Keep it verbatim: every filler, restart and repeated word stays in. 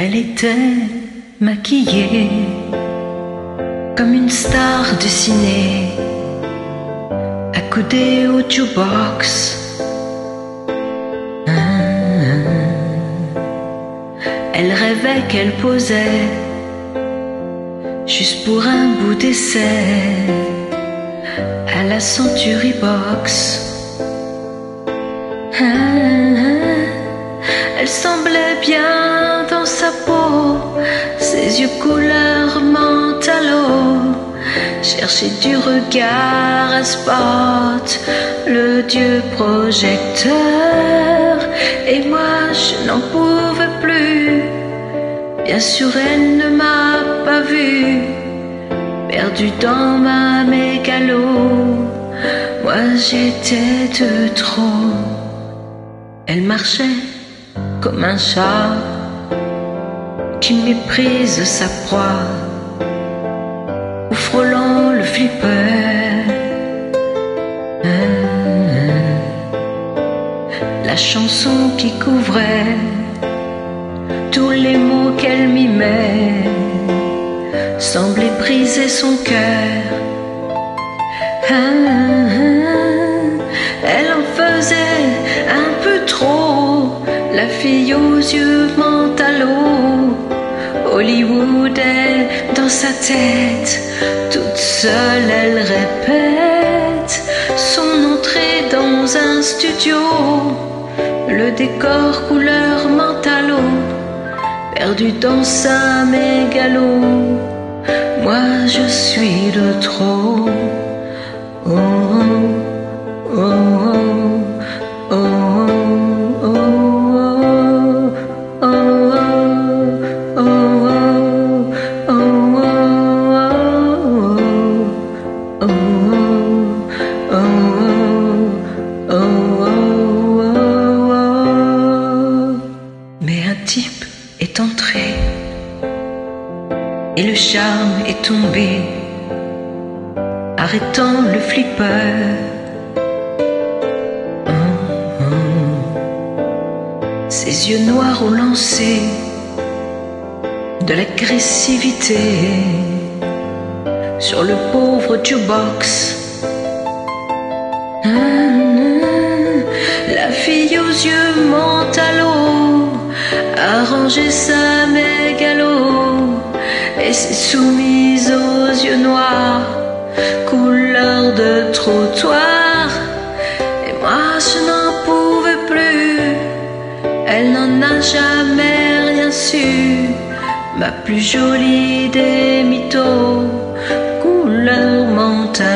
Elle était maquillée comme une star de ciné, accoudée au jukebox. Elle rêvait qu'elle posait juste pour un bout d'essai à la Century Box. Elle semblait bien dans sa peau, ses yeux couleur menthe à l'eau, chercher du regard à spot le dieu projecteur. Et moi je n'en pouvais plus, bien sûr elle ne m'a pas vu, perdu dans ma mégalo, moi j'étais de trop. Elle marchait comme un chat qui méprise sa proie, ou frôlant le flipper. La chanson qui couvrait tous les mots qu'elle mimait semblait briser son cœur. Elle en faisait un peu trop, la fille aux yeux menthe à l'eau. Hollywood est dans sa tête, toute seule elle répète son entrée dans un studio, le décor couleur menthe à l'eau, perdu dans sa mégalo, moi je suis de trop. Oh, oh, oh, oh, oh, oh, oh, oh. Mais un type est entré et le charme est tombé, arrêtant le flipper. Oh, oh. Ses yeux noirs ont lancé de l'agressivité sur le pauvre jukebox. La fille aux yeux menthe à l'eau a rangé sa mégalo et s'est soumise aux yeux noirs couleur de trottoir. Et moi je n'en pouvais plus, elle n'en a jamais rien su, ma plus jolie des mythos, couleur menthe à